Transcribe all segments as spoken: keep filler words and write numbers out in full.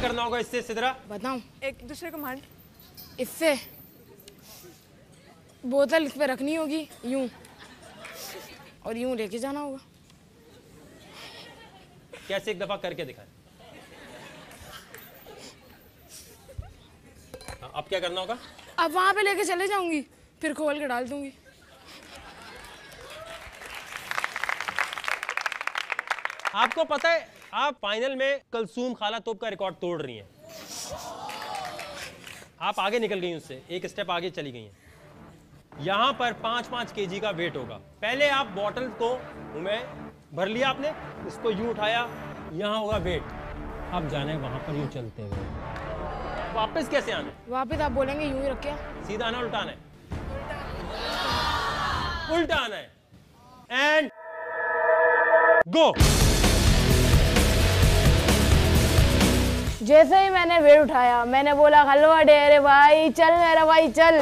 करना होगा इससे सिद्रा? बताऊं? एक दूसरे को मार। इससे बोतल इस पे रखनी होगी यूं, और यूं लेके जाना होगा। कैसे? एक दफा करके दिखाएं। अब क्या करना होगा? अब वहां पे लेके चले जाऊंगी, फिर खोल के डाल दूंगी। आपको पता है आप फाइनल में कलसूम खाला तोप का रिकॉर्ड तोड़ रही हैं। आप आगे निकल गई, उससे एक स्टेप आगे चली गई हैं। यहां पर पांच पांच केजी का वेट होगा। पहले आप बॉटल को में भर लिया आपने, इसको यूं उठाया, यहां होगा वेट। अब जाने वहां पर यूं चलते हुए वापस कैसे आना है? वापस आप बोलेंगे यूं ही रख के सीधा आना, उल्टा आना है? उल्टा आना है। And go. जैसे ही मैंने वेट उठाया, मैंने बोला हलवा डेरे भाई चल मेरा भाई चल।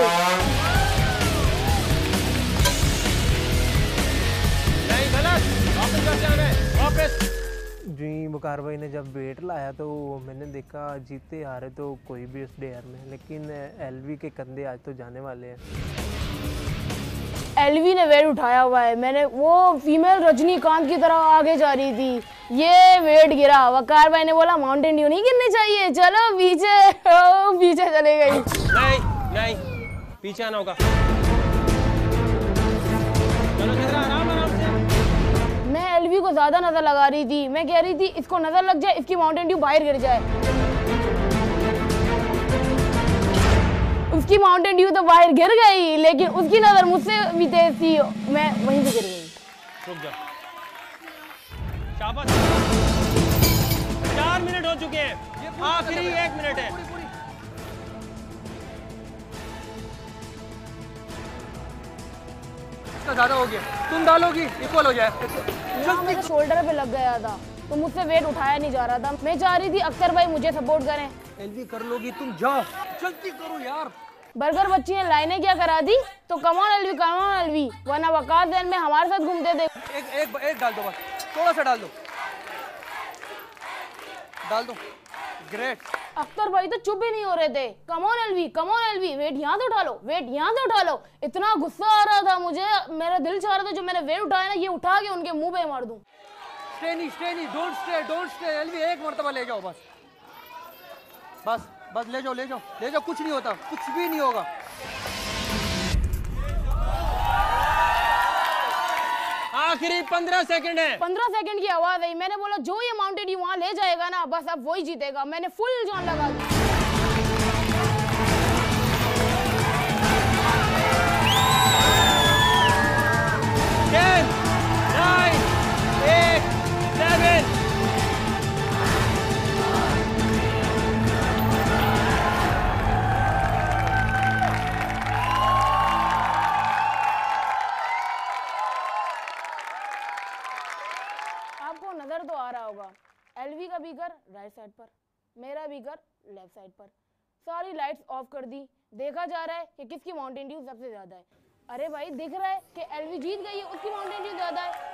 नहीं, गलत। वापस कैसे आना है? वापस। जी वकार भाई ने जब वेट लाया तो मैंने देखा जीते आ रहे तो कोई भी इस डेयर में, लेकिन एलवी के कंधे आज तो जाने वाले हैं। एलवी ने वेट उठाया हुआ है, मैंने वो फीमेल रजनीकांत की तरह आगे जा रही थी, ये वेट गिरा। वकार भाई ने बोला माउंटेन ड्यू नहीं गिरनी चाहिए, चलो पीछे। ओ, पीछे चले गई। नहीं नहीं, पीछे आना होगा। चलो किधर, आराम आराम से। मैं एलवी को ज्यादा नजर लगा रही थी, मैं कह रही थी इसको नजर लग जाए, इसकी माउंटेन ड्यू बाहर गिर जाए। उसकी माउंटेन ड्यू तो बाहर गिर गई, लेकिन उसकी नजर मुझसे भी तेज थी, मैं वहीं से गिर गई। रुक जा। शाबाश। चार मिनट हो चुके हैं, आखिरी एक मिनट है। इसका ज्यादा हो गया, तुम डालोगी इक्वल हो जाए। मेरे शोल्डर पे लग गया था तो मुझसे वेट उठाया नहीं जा रहा था। मैं चाह रही थी अख्तर भाई मुझे सपोर्ट करें। एलवी कर लोगी तुम, जाओ जल्दी करो यार। बर्गर बच्ची ने लाइनें क्या करा दी, तो कमॉन एलवी कमॉन एलवी, वरना वकार देन में हमारे साथ घूमते थे। एक एक एक डाल दो, बस थोड़ा सा डाल दो, डाल दो। ग्रेट। अख्तर भाई तो चुप ही नहीं हो रहे थे। Come on LV come on LV, weight यहाँ से उठा लो, वेट यहाँ से उठा लो। इतना गुस्सा आ रहा था मुझे, मेरा दिल चाह रहा था जो मैंने वेट उठाया ना, ये उठा के उनके मुंह पे मार दूं। स्टे नहीं, स्टे नहीं, don't stay, don't stay. LV एक मर्तबा ले जाओ, बस बस बस ले जाओ, ले जाओ, ले जाओ। कुछ नहीं होता, कुछ भी नहीं होगा। आखिरी पंद्रह सेकंड है। पंद्रह सेकंड की आवाज आई, मैंने बोला जो ये माउंटेन ड्यू वहां ले जाएगा ना, बस अब वही जीतेगा। मैंने फुल जान लगा दी। Ten, nine, eight, seven. आपको नजर तो आ रहा होगा, एलवी का बीकर राइट साइड पर, मेरा बीकर लेफ्ट साइड पर। सारी लाइट्स ऑफ कर दी, देखा जा रहा है कि किसकी माउंटेन ड्यू सबसे ज्यादा है। अरे भाई दिख रहा है कि एलवी जीत गई है, उसकी माउंटेन ड्यू ज्यादा है।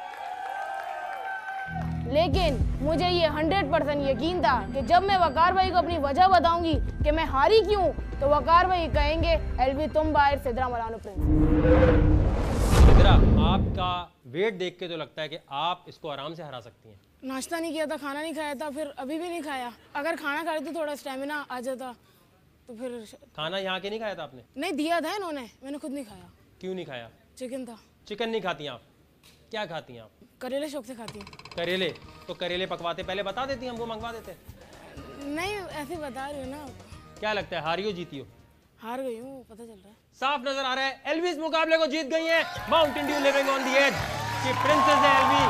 लेकिन मुझे ये हंड्रेड परसेंट यकीन था कि जब मैं वकार भाई को अपनी वजह बताऊंगी कि मैं हारी क्यों, तो वकार भाई कहेंगे एलवी तुम बाहर, सिद्रा मलानो प्रिंस। सिद्रा, आपका वेट देख के तो लगता है कि आप इसको आराम से हरा सकती हैं। नाश्ता नहीं किया था, खाना नहीं खाया था, फिर अभी भी नहीं खाया। अगर खाना खा रही तो थोड़ा स्टेमिना आ जाता, तो फिर खाना यहाँ के नहीं खाया था आपने? नहीं दिया था इन्होंने, मैंने खुद नहीं खाया। क्यों नहीं खाया? चिकन था। चिकन नहीं खाती आप? क्या खाती हैं आप? करेले शौक से खाती हूँ। करेले? तो करेले पकवाते पहले बता देती, हमको मंगवा देते। नहीं ऐसे बता रही हूँ ना। क्या लगता है हारी हो जीती हो? हार गई हूँ, पता चल रहा है। साफ नजर आ रहा है, एलवी इस मुकाबले को जीत गई है। Mountain Dew living on the edge, she princess है एलवी।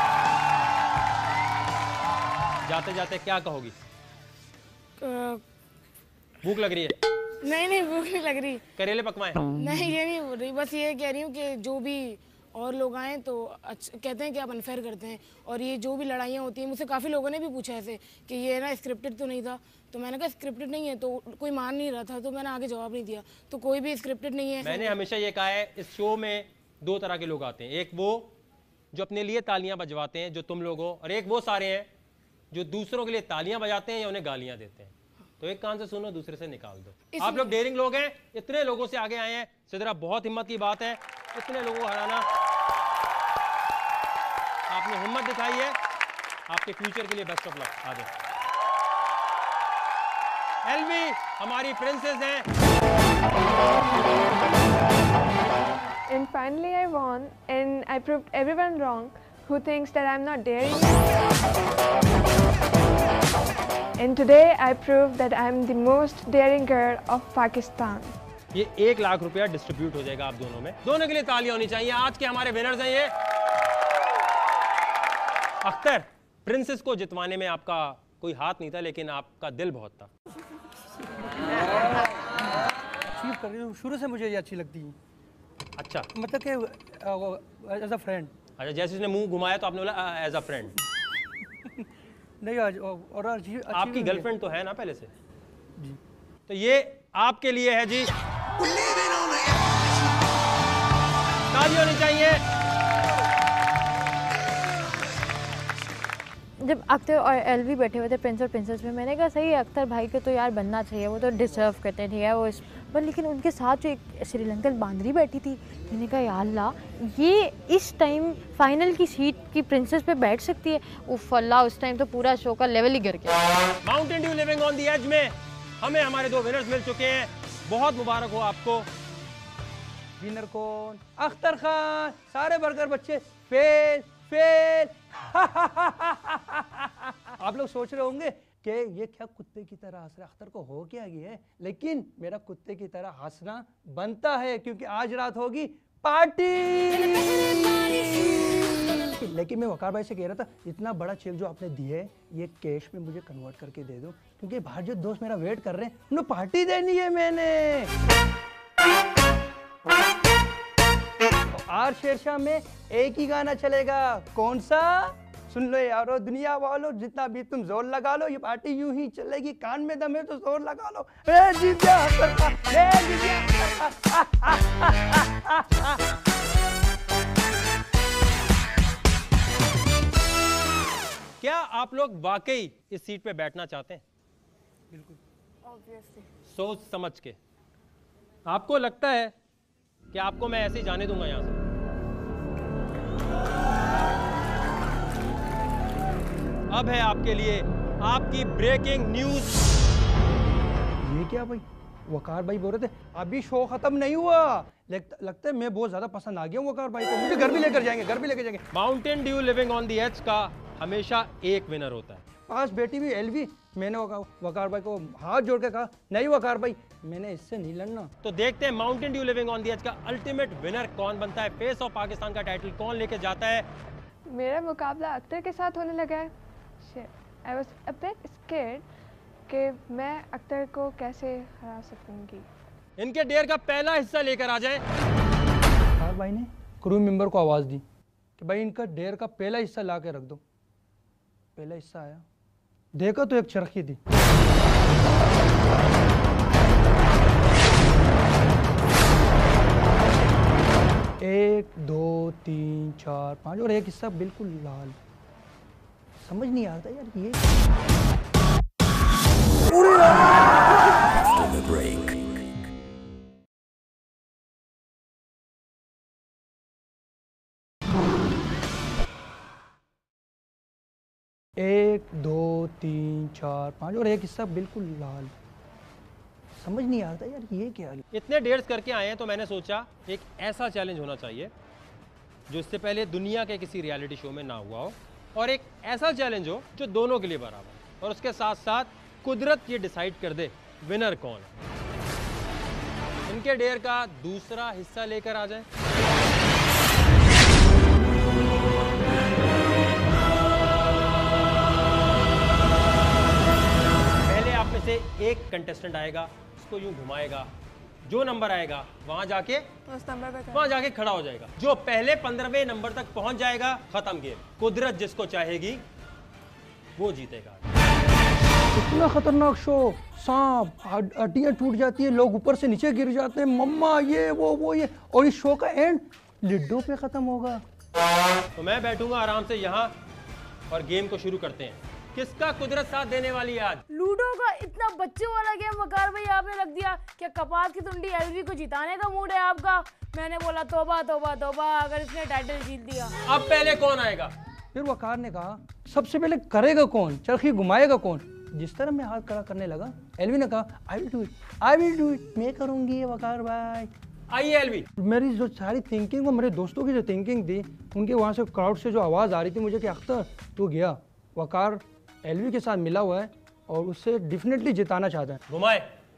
जाते जाते क्या कहोगी? भूख लग रही है? नहीं नहीं भूख नहीं लग रही। करेले पकवाएं? नहीं ये नहीं बोल रही, बस ये कह रही हूँ कि जो भी और लोग आए तो अच्छा कहते हैं कि आप अनफेयर करते हैं, और ये जो भी लड़ाइयाँ होती हैं, मुझसे काफ़ी लोगों ने भी पूछा ऐसे कि ये ना स्क्रिप्टेड तो नहीं था, तो मैंने कहा स्क्रिप्टेड नहीं है, तो कोई मान नहीं रहा था, तो मैंने आगे जवाब नहीं दिया। तो कोई भी स्क्रिप्टेड नहीं है। मैंने हमेशा ये कहा है, इस शो में दो तरह के लोग आते हैं, एक वो जो अपने लिए तालियां बजवाते हैं जो तुम लोग हो, और एक वो सारे हैं जो दूसरों के लिए तालियां बजाते हैं या उन्हें गालियां देते हैं। तो एक कान से सुनो, दूसरे से निकाल दो। आप लोग डेयरिंग लोग हैं, इतने लोगों से आगे आए हैं, सिद्रा बहुत हिम्मत की बात है, इतने लोगों को हराना। आपने हिम्मत दिखाई है, आपके फ्यूचर के लिए बेस्ट ऑफ लक। आ जाओ। एलवी हमारी प्रिंसेस हैं। And finally I won and I proved everyone wrong who thinks that I'm not daring. And today I proved that I'm the most daring girl of Pakistan. ये एक लाख रुपया distribute हो जाएगा आप दोनों में। दोनों के लिए तालियां होनी चाहिए। आज के हमारे विनर्स हैं ये। अख्तर, प्रिंसेस को जितवाने में आपका कोई हाथ नहीं था, लेकिन आपका दिल बहुत था। अचीव कर रही हूँ, शुरू से मुझे ये अच्छी लगती है। अच्छा, मतलब कि एज अ फ्रेंड। अच्छा, जैसे उसने मुंह घुमाया तो आपने बोला एज अ फ्रेंड। नहीं, आज और आपकी गर्लफ्रेंड तो है ना पहले से जी। तो ये आपके लिए है जी, ताली होनी चाहिए। जब अख्तर और एलवी बैठे हुए थे प्रिंस और प्रिंसेस में, मैंने कहा सही है अख्तर भाई को तो यार बनना चाहिए, वो तो डिजर्व करते हैं, ठीक है वो इस पर। लेकिन उनके साथ जो एक श्रीलंकन बांदरी बैठी थी, मैंने कहा यार अल्लाह, ये इस टाइम फाइनल की सीट की प्रिंसेस पे बैठ सकती है। उफ अल्लाह, उस टाइम तो पूरा शो का लेवल ही गिर गया। Mountain Dew living on the edge में हमें हमारे दो विनर्स मिल चुके हैं। बहुत मुबारक हो आपको। विनर कौन? अख्तर खान। सारे बर्गर बच्चे फेल फेल। आप लोग सोच रहे होंगे कि ये क्या कुत्ते की तरह हंस रहा है, अख्तर को हो क्या गया है, लेकिन मेरा कुत्ते की तरह हंसना बनता है क्योंकि आज रात होगी पार्टी। लेकिन मैं वकार भाई से कह रहा था, इतना बड़ा चेक जो आपने दिया है ये कैश में मुझे कन्वर्ट करके दे दो, क्योंकि बाहर जो दोस्त मेरा वेट कर रहे हैं उन्हें पार्टी देनी है मैंने। आज शेरशाह में एक ही गाना चलेगा, कौन सा? सुन लो यारो दुनिया वालों, जितना भी तुम जोर लगा लो, ये पार्टी यूं ही चलेगी। कान में दम है तो जोर लगा लो। ए दिव्या, ए दिव्या। क्या आप लोग वाकई इस सीट पे बैठना चाहते हैं? बिल्कुल, Obviously. सोच समझ के। आपको लगता है कि आपको मैं ऐसे ही जाने दूंगा यहां से? अब है आपके लिए आपकी ब्रेकिंग न्यूज। ये क्या भाई? वकार भाई बोल रहे थे अभी शो खत्म नहीं हुआ। लगता है मैं बहुत ज्यादा पसंद आ गया हूँ वकार भाई को, मुझे घर भी लेकर जाएंगे, घर भी लेकर जाएंगे। Mountain Dew living on the edge का हमेशा एक विनर होता है। पास बेटी भी एलवी, मैंने वकार भाई को हाथ जोड़ के कहा नहीं वकार भाई, मैंने इससे नहीं लड़ना। तो देखते हैं Mountain Dew living on the edge का अल्टीमेट विनर कौन बनता है, फेस ऑफ पाकिस्तान का टाइटल कौन लेके जाता है। मेरा मुकाबला अख्तर के साथ होने लगा है। I was a bit scared कि मैं अख्तर को कैसे हरा सकूंगी। इनके डेयर का पहला हिस्सा लेकर आ जाए। वकार भाई ने क्रू मेंबर को आवाज़ दी कि भाई इनका डेयर का पहला हिस्सा ला के रख दो। पहला हिस्सा आया, देखा तो एक चरखी थी। एक दो तीन चार पाँच और एक हिस्सा बिल्कुल लाल। समझ नहीं आता यार ये। एक दो तीन चार पाँच और एक हिस्सा बिल्कुल लाल। समझ नहीं आता यार ये क्या। इतने डेयर्स करके आए हैं तो मैंने सोचा एक ऐसा चैलेंज होना चाहिए जो इससे पहले दुनिया के किसी रियलिटी शो में ना हुआ हो, और एक ऐसा चैलेंज हो जो दोनों के लिए बराबर, और उसके साथ साथ कुदरत ये डिसाइड कर दे विनर कौन है। इनके डेयर का दूसरा हिस्सा लेकर आ जाए। पहले आप में से एक कंटेस्टेंट आएगा, उसको यूं घुमाएगा, जो नंबर आएगा वहां जाके उस नंबर पे वहां जाके खड़ा हो जाएगा। जो पहले पंद्रहवें नंबर तक पहुंच जाएगा, खत्म गेम। कुदरत जिसको चाहेगी वो जीतेगा। इतना खतरनाक शो, सांप, हड्डियां टूट जाती है, लोग ऊपर से नीचे गिर जाते हैं, मम्मा ये वो वो ये, और इस शो का एंड लिड्डो पे खत्म होगा। तो मैं बैठूंगा आराम से यहाँ और गेम को शुरू करते हैं। किसका कुदरत साथ देने वाली है आज? लूडो का इतना बच्चों वाला गेम वकार भाई आपने रख दिया। क्या कपास की तुंडी एलवी को जिताने का मूड है आपका? मैंने बोला तौबा तौबा तौबा, अगर इसने टाइटल जीत दिया। अब पहले कौन आएगा? फिर वकार ने कहा सबसे पहले करेगा कौन, चरखी घुमाएगा कौन? जिस तरह मैं हाथ खड़ा करने लगा, एलवी ने कहा I will do it, I will do it, मैं करूंगी ये वकार भाई। आइए एलवी। मेरी जो सारी थिंकिंग और मेरे दोस्तों की जो थिंकिंग थी, उनके वहाँ से क्राउड से जो आवाज़ आ रही थी मुझे कि अख्तर तू गया, वकार एलवी के साथ मिला हुआ है और उससे डेफिनेटली जिताना चाहता है। घुमाए।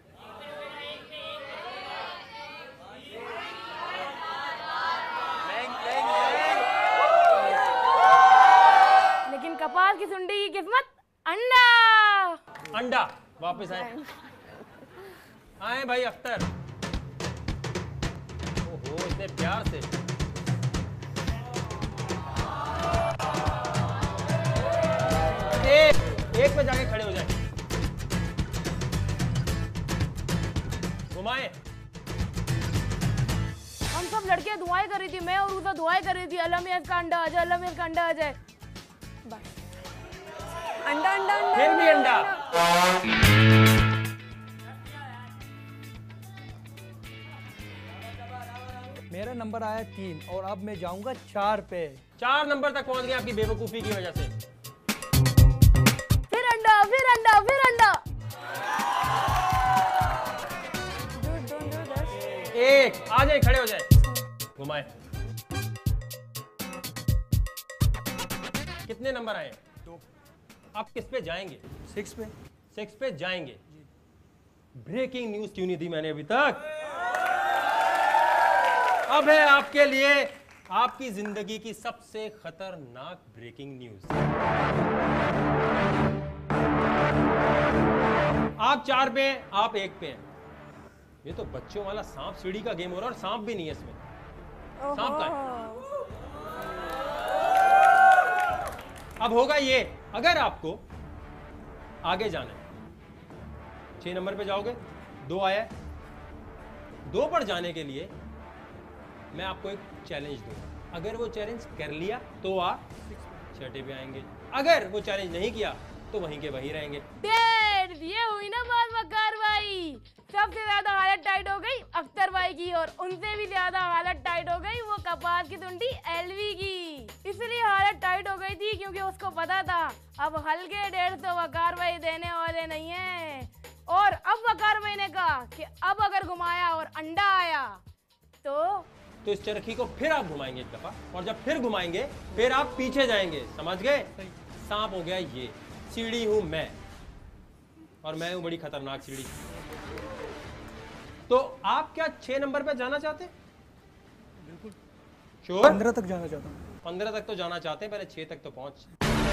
लेकिन कपास की सुंडी की किस्मत अंडा। अंडा वापस आए। आए भाई अख्तर। ओहो इतने प्यार से। एक एक पे जाके खड़े हो जाए। घुमाए। हम सब लड़के दुआएं कर रही थी, मैं और उधर दुआएं कर रही थी, अल्लाह मियां का अंडा आ जाए, अल्लाह मियां का अंडा आ जाए। बस अंडा अंडा अंडा फिर भी अंडा। मेरा नंबर आया तीन और अब मैं जाऊंगा चार पे। चार नंबर तक पहुंच गए आपकी बेवकूफी की वजह से। फिर अंडा, फिर अंडा, फिर अंडा। एक आ जाए, खड़े हो जाए। घुमाए। कितने नंबर आए? दो। आप किस पे जाएंगे? सिक्स पे। सिक्स पे जाएंगे। ब्रेकिंग न्यूज क्यों नहीं दी मैंने अभी तक? अब है आपके लिए आपकी जिंदगी की सबसे खतरनाक ब्रेकिंग न्यूज। आप चार पे हैं, आप एक पे हैं। ये तो बच्चों वाला सांप सीढ़ी का गेम हो रहा है और सांप भी नहीं है इसमें। सांप का है। अब होगा ये, अगर आपको आगे जाना है, छह नंबर पे जाओगे, दो आया है, दो पर जाने के लिए मैं आपको एक चैलेंज दूंगा। अगर वो चैलेंज कर लिया तो आप छठे पे आएंगे, अगर वो चैलेंज नहीं किया तो वहीं के वहीं रहेंगे। डेढ़, ये हुई ना बात वकार भाई। सबसे ज्यादा हालत टाइट हो गई अख्तर भाई की और उनसे भी ज्यादा हालत टाइट हो गई वो कपास की तुंडी एलवी की। इसलिए हालत टाइट हो गई थी क्योंकि उसको पता था अब हल्के डेढ़ तो वकार भाई देने वाले नहीं है। और अब वकार भाई ने कहा कि अब अगर घुमाया और अंडा आया तो तो इस चरखी को फिर आप घुमाएंगे एक दफा, और जब फिर घुमाएंगे फिर आप पीछे जाएंगे। समझ गए? सांप हो गया ये, सीढ़ी हूं मैं, और मैं हूं बड़ी खतरनाक सीढ़ी। तो आप क्या छह नंबर पे जाना चाहते हैं? बिल्कुल श्योर? पंद्रह तक जाना चाहता हूँ। पंद्रह तक तो जाना चाहते हैं, पहले छह तक तो पहुंच।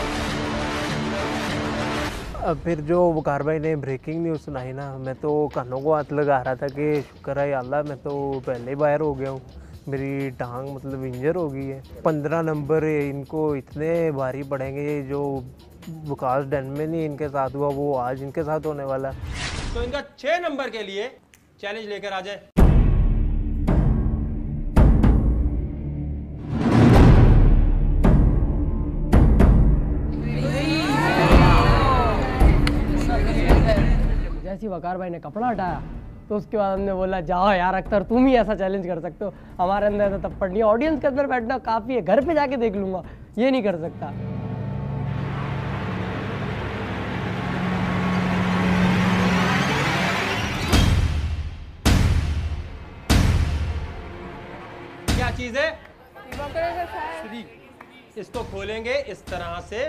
अब फिर जो वकार भाई ने ब्रेकिंग न्यूज़ सुनाई ना, मैं तो कानों को हाथ लगा रहा था कि शुक्र है अल्लाह मैं तो पहले ही बाहर हो गया हूँ, मेरी टांग मतलब इंजर हो गई है। पंद्रह नंबर इनको इतने भारी पड़ेंगे, जो विकास डन में नहीं इनके साथ हुआ वो आज इनके साथ होने वाला है। तो इनका छह नंबर के लिए चैलेंज लेकर आ जाए। जैसे वकार भाई ने कपड़ा हटाया तो उसके बाद हमने बोला जाओ यार अख्तर तुम ही ऐसा चैलेंज कर सकते हो, हमारे अंदर ऐसा थप्पड़ नहीं है, ऑडियंस के अंदर बैठना काफ़ी है, घर पे जाके देख लूंगा, ये नहीं कर सकता। क्या चीज है? श्री। इसको खोलेंगे इस तरह से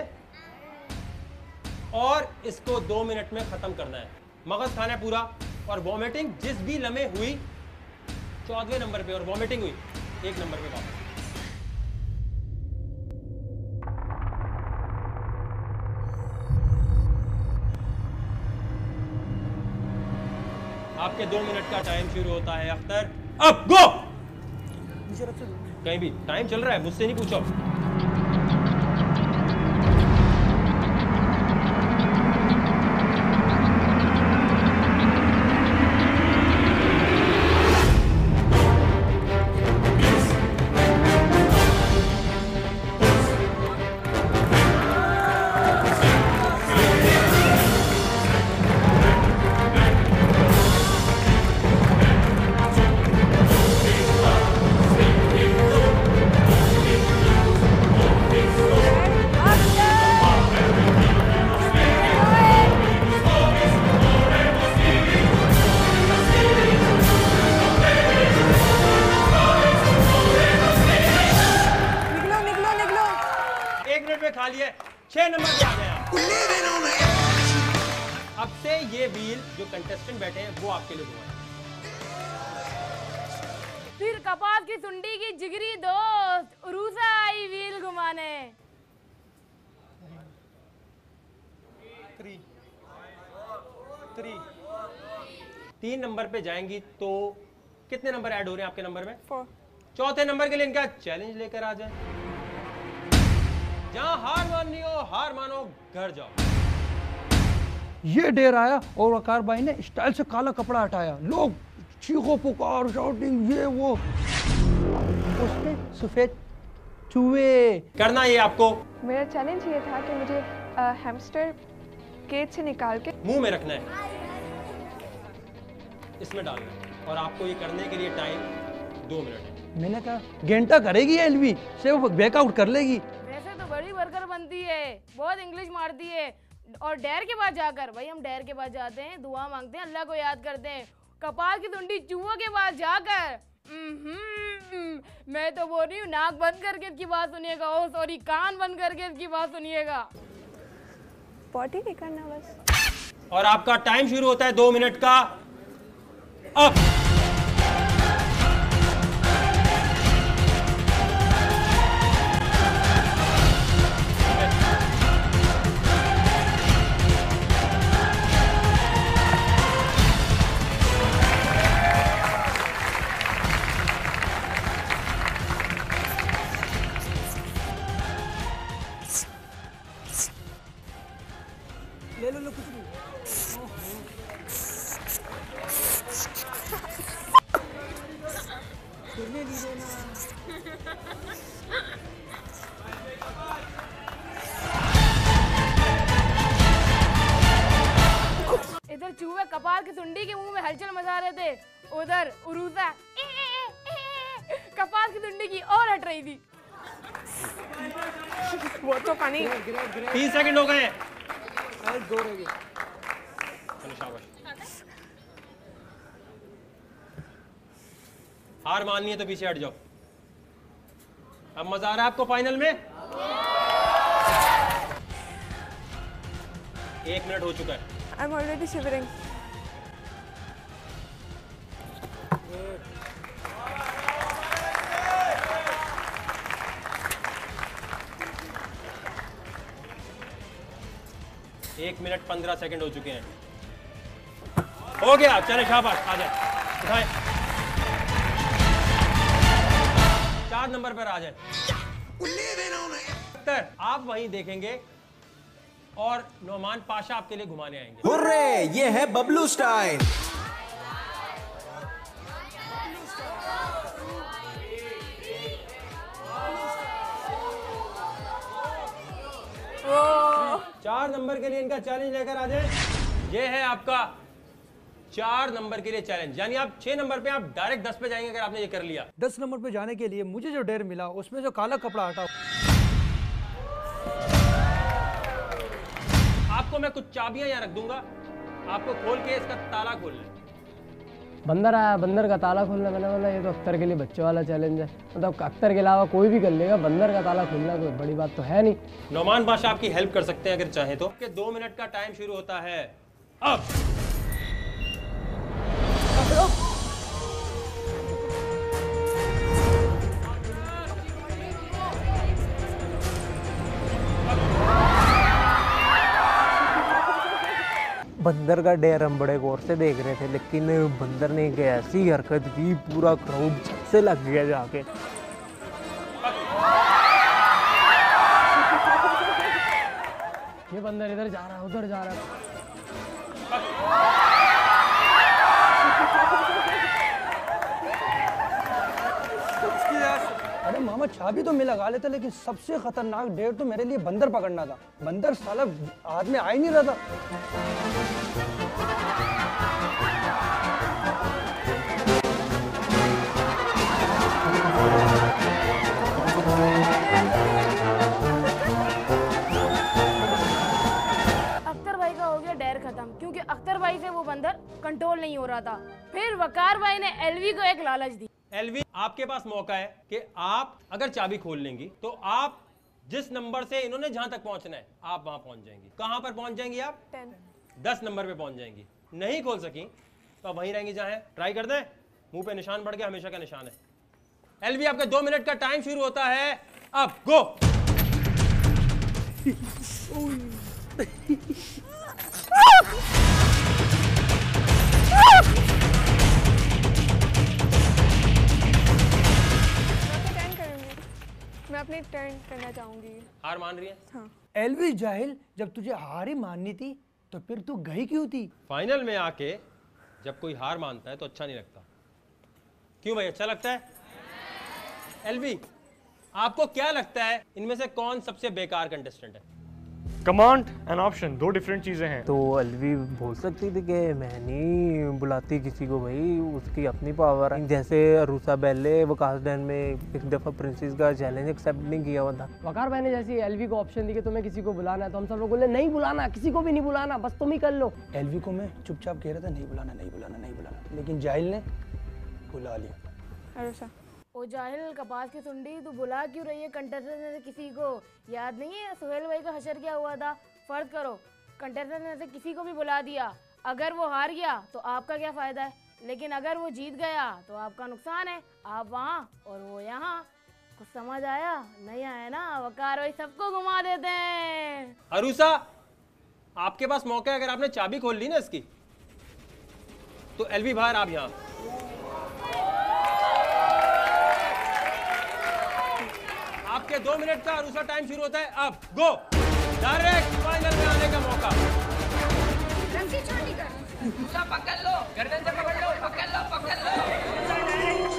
और इसको दो मिनट में खत्म करना है। मगज खाना है पूरा, और वॉमिटिंग जिस भी लम्हे हुई चौदहवें नंबर पे और वॉमिटिंग हुई एक नंबर पे वापस। आपके दो मिनट का टाइम शुरू होता है अख्तर, अब गो। कहीं भी टाइम चल रहा है, मुझसे नहीं पूछो। पहले ये व्हील जो कंटेस्टेंट बैठे हैं वो आपके लिए घुमाएंगे। फिर कपास की सुंडी की जिगरी दोस्त उरूसा आई व्हील घुमाने। थ्री थ्री तीन नंबर पे जाएंगी तो कितने नंबर ऐड हो रहे हैं आपके नंबर में? फोर। चौथे नंबर के लिए इनका चैलेंज लेकर आ जाए। जहां हार माननी हो हार मानो, घर जाओ। ये डेर आया और वकार भाई ने स्टाइल से काला कपड़ा हटाया, लोग चीखो पुकार शाउटिंग ये वो, उसने सफेद चूहे। करना ये आपको मेरा चैलेंज ये था कि मुझे हैमस्टर केज से निकाल के मुंह में रखना है, इसमें डालना है और आपको ये करने के लिए टाइम दो मिनट है। मैंने कहा घंटा करेगी एलवी से वो बैकआउट कर लेगी। वैसे तो बड़ी वर्कर बनती है, बहुत इंग्लिश मारती है, और डेर के पास जाकर, भाई हम डेर के पास जाते हैं, दुआ मांगते हैं, अल्लाह को याद करते हैं। कपाल की सुंडी चूहों के पास जाकर हम्म, मैं तो बोल रही हूँ नाक बंद करके इसकी बात सुनिएगा, ओ सॉरी कान बंद करके इसकी बात सुनिएगा। पॉटी नहीं करना बस। और आपका टाइम शुरू होता है दो मिनट का अब। ले लो लो कुछ नहीं। इधर चूहे कपाल की सुंडी के मुंह में हलचल मचा रहे थे, उधर उरूसा कपाल की सुंडी की और हट रही थी। वो तो पानी तीन सेकंड हो गए। हार माननी है तो पीछे हट जाओ। अब मजा आ रहा है आपको फाइनल में? एक मिनट हो चुका है। I am already shivering. एक मिनट पंद्रह सेकंड हो चुके हैं। हो गया, चले शाबाश, आ जाए, उठाएं। चार नंबर पर आ जाए। आप वहीं देखेंगे और नोमान पाशा आपके लिए घुमाने आएंगे। हुर्रे, ये है बबलू स्टाइल। चार नंबर के लिए इनका चैलेंज लेकर आ जाए। ये है आपका चार नंबर के लिए चैलेंज, यानी आप छह नंबर पे आप डायरेक्ट दस पे जाएंगे अगर आपने ये कर लिया। दस नंबर पे जाने के लिए मुझे जो डेर मिला उसमें जो काला कपड़ा हटा, आपको मैं कुछ चाबियां यहाँ रख दूंगा, आपको खोल के इसका ताला खोलना है। बंदर आया, बंदर का ताला खोलना। मैंने बोला ये तो अख्तर के लिए बच्चे वाला चैलेंज है, मतलब अख्तर के अलावा कोई भी कर लेगा, बंदर का ताला खोलना कोई बड़ी बात तो है नहीं। नोमान बादशाह आपकी हेल्प कर सकते हैं अगर चाहे तो। कि दो मिनट का टाइम शुरू होता है अब। बंदर का डेर हम बड़े गौर से देख रहे थे, लेकिन बंदर ने एक ऐसी हरकत की, पूरा क्राउड से लग गया जाके। ये बंदर इधर जा रहा है, उधर जा रहा है। अरे मामा चाबी तो मैं लगा लेता, लेकिन सबसे खतरनाक डेर तो मेरे लिए बंदर पकड़ना था। बंदर साला हाथ में आ ही नहीं रहा था। अख्तर भाई का हो गया डेर खत्म, क्योंकि अख्तर भाई से वो बंदर कंट्रोल नहीं हो रहा था। फिर वकार भाई ने एलवी को एक लालच दी। एलवी, आपके पास मौका है कि आप अगर चाबी खोल लेंगी तो आप जिस नंबर से इन्होंने जहां तक पहुंचना है आप वहां पहुंच जाएंगी। कहां पर पहुंच जाएंगी आप? टेन। दस नंबर पे पहुंच जाएंगी। नहीं खोल सकी तो अब वहीं रहेंगी जहां है। ट्राई कर दें, मुंह पे निशान बढ़ गया, हमेशा का निशान है। एलवी आपका दो मिनट का टाइम शुरू होता है अब, गो। मैं अपनी टर्न करना चाहूंगी। हार मान रही है? हाँ। एलवी जाहिल, जब तुझे हार ही माननी थी तो फिर तू गई क्यों थी? फाइनल में आके जब कोई हार मानता है तो अच्छा नहीं लगता। क्यों भाई, अच्छा लगता है? एलवी, आपको क्या लगता है इनमें से कौन सबसे बेकार कंटेस्टेंट है? कमांड एंड ऑप्शन दो डिफरेंट चीजें हैं। तो एलवी बोल सकती थी कि मैं नहीं बुलाती किसी को, भाई उसकी अपनी पावर है। जैसे अरूसा बेले वकास डैन में एक दफ़ा प्रिंसेस का चैलेंज एक्सेप्ट नहीं किया हुआ था। वकार भाई ने जैसी एलवी को ऑप्शन दी कि तुम्हें किसी को बुलाना है, तो हम सब लोग बोले नहीं बुलाना, किसी को भी नहीं बुलाना, बस तुम ही कर लो। एलवी को मैं चुपचाप कह रहा था नहीं बुलाना नहीं बुलाना नहीं बुलाना, लेकिन जाहिल ने बुला लिया। अरुषा, ओ जाहिल कपास की सुंडी, तू बुला क्यों रही है कंटेस्टेंट में से किसी को? याद नहीं है सुहेल भाई का हशर क्या हुआ था? फर्ज करो कंटेस्टेंट में से किसी को भी बुला दिया, अगर वो हार गया तो आपका क्या फ़ायदा है, लेकिन अगर वो जीत गया तो आपका नुकसान है। आप वहाँ और वो यहाँ। कुछ समझ आया? नहीं आया ना? वकार भाई सबको घुमा देते हैं। अरूसा, आपके पास मौका है, अगर आपने चाबी खोल ली ना इसकी तो एलवी बाहर, आप यहाँ। आपके दो मिनट का अरूसा टाइम शुरू होता है अब, गो। डायरेक्ट फाइनल में आने का मौका। रस्सी छोटी कर, पकड़ लो, गर्दन से पकड़ लो, पकड़ लो, पकड़ लो।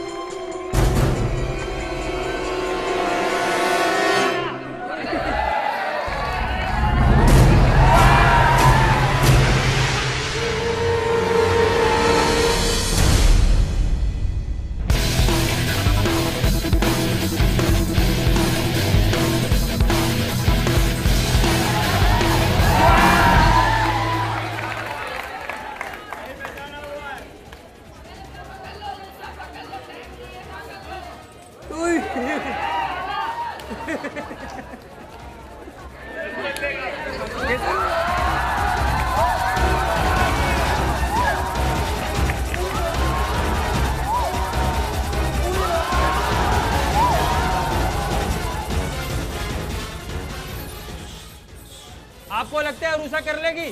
आपको लगता है अरूसा कर लेगी?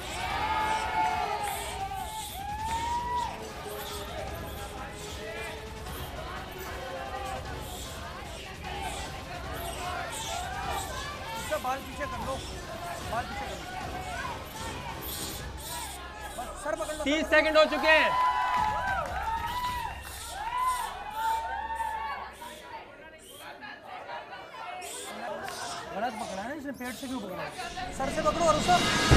बाल पीछे कर लो, बाल पीछे कर लो, बस सर पकड़ लो। तीस सेकंड हो चुके हैं। गलत पकड़ा है इसने, पेट से क्यों पकड़ा? सर से पकड़ो अरुषा।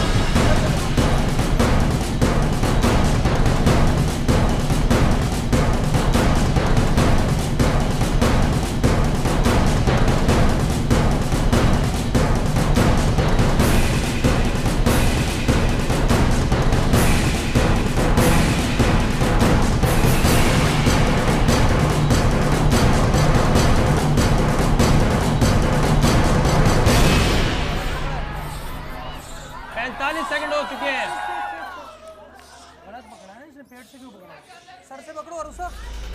पैंतालीस सेकंड हो चुके हैं। गलत पकड़ा है इसने, पेट से क्यों पकड़ा? सर से पकड़ो अरुषा।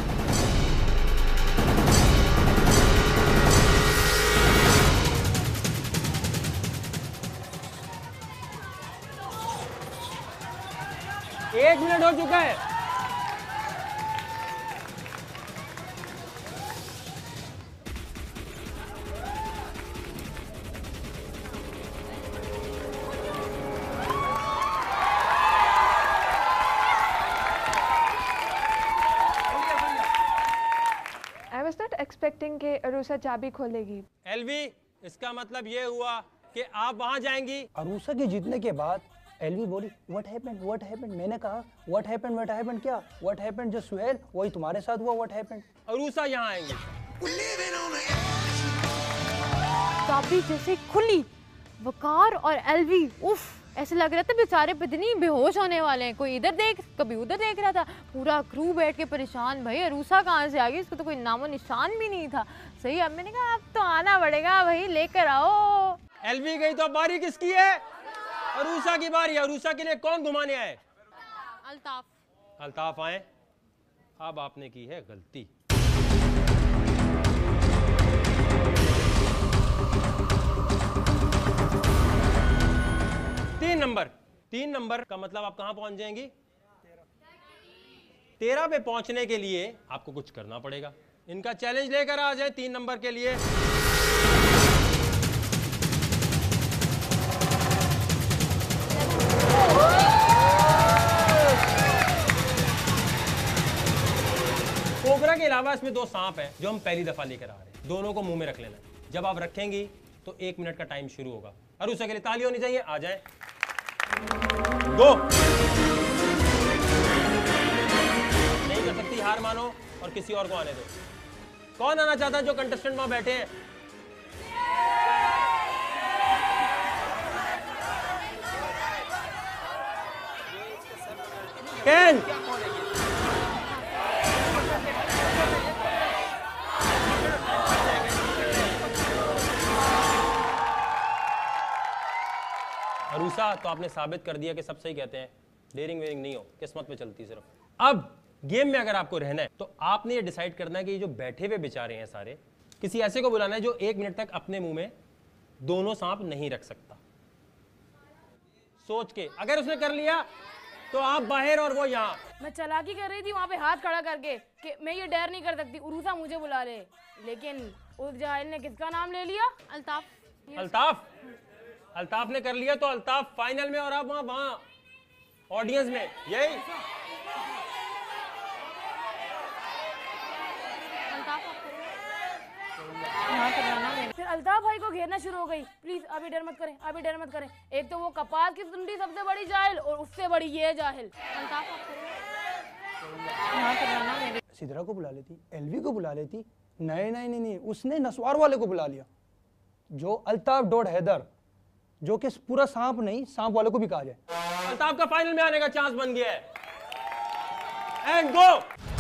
एक मिनट हो चुका है। आई वॉज नॉट एक्सपेक्टिंग कि अरुषा चाबी खोलेगी। एलवी, इसका मतलब ये हुआ कि आप वहां जाएंगी। अरूसा के जीतने के बाद एलवी बोली व्हाट हैपेंड व्हाट हैपेंड। मैंने कहा व्हाट हैपेंड व्हाट हैपेंड क्या? व्हाट हैपेंड जो सुहेल, वही तुम्हारे साथ हुआ। What happened? अरूसा यहाँ आएंगी। चाबी जैसे खुली, वकार और एलवी, उफ, ऐसे लग रहा था बेचारे पत्नी बेहोश होने वाले हैं। कोई इधर देख, कभी उधर देख रहा था। पूरा क्रू बैठ के परेशान, भाई अरूसा कहाँ से आ गई, इसको तो कोई नामो निशान भी नहीं था। सही, अब मैंने कहा अब तो आना पड़ेगा भाई, लेकर आओ। एलवी गई तो अब बारी किसकी है? अरूसा की बारी। अरूसा के लिए कौन घुमाने आए? अल्ताफ। अल्ताफ आए। अब आपने की है गलती। तीन नंबर। तीन नंबर का मतलब आप कहां पहुंच जाएंगी? तेरह पे पहुंचने के लिए आपको कुछ करना पड़ेगा। इनका चैलेंज लेकर आ जाए तीन नंबर के लिए। कोबरा के अलावा इसमें दो सांप हैं जो हम पहली दफा लेकर आ रहे हैं। दोनों को मुंह में रख लेना है। जब आप रखेंगी तो एक मिनट का टाइम शुरू होगा। अरूसा के लिए ताली होनी चाहिए। आ जाए। गो। नहीं कर सकती, हार मानो और किसी और को आने दो। कौन आना चाहता है जो कंटेस्टेंट वहां बैठे हैं? कैन। अरूसा, तो आपने साबित कर दिया कि सब सही कहते हैं। डेयरिंग वेयरिंग नहीं हो, किस्मत पे चलती सिर्फ। अब गेम में अगर आपको रहना है तो आपने ये डिसाइड करना है कि जो बैठे हुए बेचारे हैं सारे, किसी ऐसे को बुलाना है जो एक मिनट तक अपने मुंह में दोनों सांप नहीं रख सकता। सोच के, अगर उसने कर लिया तो आप बाहर और वो यहाँ। मैं चालाकी कर रही थी वहाँ पे हाथ खड़ा करके कि मैं ये डेयर नहीं कर सकती, उरूसा मुझे बुला ले, लेकिन उस जाहिल ने किसका नाम ले लिया? अल्ताफ। अल्ताफ। अल्ताफ ने कर लिया तो अल्ताफ फाइनल में और आप वहां वहां ऑडियंस में। यही फिर अल्ताफ भाई को घेरना शुरू हो गई। प्लीज अभी डर मत करें, अभी डर मत करें। एक तो वो कपास की सुंडी सबसे बड़ी जाहिल और उससे बड़ी ये जाहिल। सिद्रा को बुला लेती, एलवी को बुला लेती। नहीं नहीं नहीं नहीं, उसने नसवार वाले को बुला लिया, जो अल्ताफ डॉट हैदर, जो कि पूरा सांप नहीं सांप वाले को भी कहा जाए। अल्ताफ का फाइनल में आने का चांस बन गया है। And go.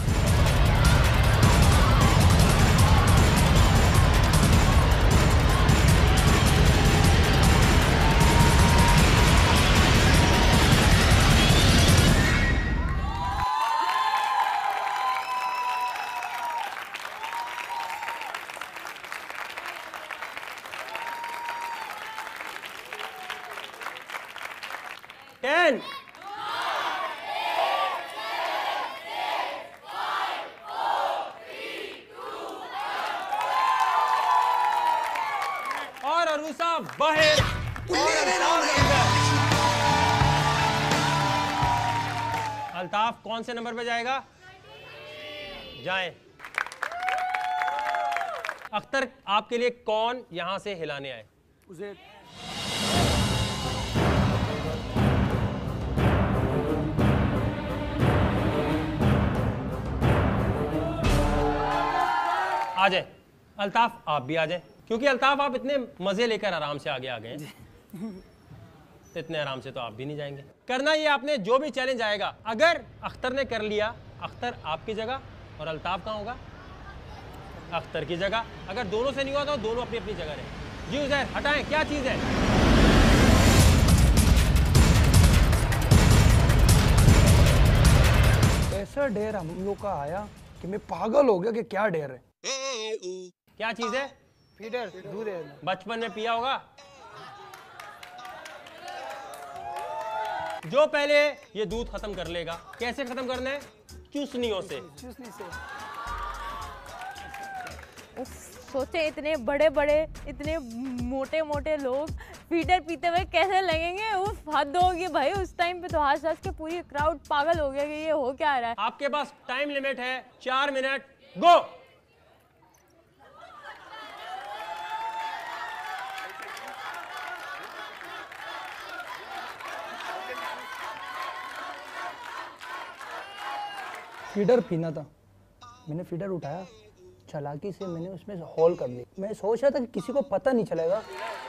टेन। और अरूसा बाहर और अल्ताफ अंदर। अल्ताफ कौन से नंबर पे जाएगा? जाएं। अख्तर, आपके लिए कौन यहां से हिलाने आए? उसे आ जाए। अल्ताफ आप भी आ जाए, क्योंकि अल्ताफ आप इतने मजे लेकर आराम से आगे आ गए हैं, इतने आराम से तो आप भी नहीं जाएंगे। करना ये आपने जो भी चैलेंज आएगा, अगर अख्तर ने कर लिया, अख्तर आपकी जगह और अल्ताफ कहाँ होगा? अख्तर की जगह। अगर दोनों से नहीं हुआ तो दोनों अपनी अपनी जगह रहे। जी उजैर, हटाएं, क्या चीज है? ऐसा डेर हम लोग का आया कि मैं पागल हो गया कि क्या डेर है। क्या चीज है? फीडर, दूध है। बचपन में पिया होगा। जो पहले ये दूध खत्म कर लेगा। कैसे खत्म करना है? चूसनियों से। चूसनी से। सोचे इतने बड़े बड़े इतने मोटे मोटे लोग फीडर पीते हुए कैसे लगेंगे? उफ, हद होगी भाई। उस टाइम पे तो हंस हंस के पूरी क्राउड पागल हो गया कि ये हो क्या रहा है। आपके पास टाइम लिमिट है चार मिनट। गो। फीडर पीना था, मैंने फीडर उठाया, चालाकी से मैंने उसमें से होल कर ली। मैं सोच रहा था कि किसी को पता नहीं चलेगा।